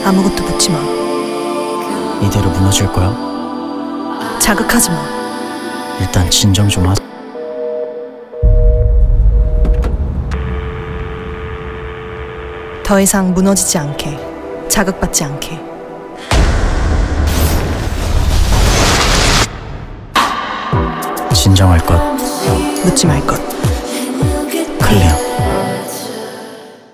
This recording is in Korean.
아무것도 묻지 마. 이대로 무너질 거야? 자극하지 마. 일단 진정 좀 하자. 더 이상 무너지지 않게, 자극받지 않게. 진정할 것, 묻지 말 것. 클리어.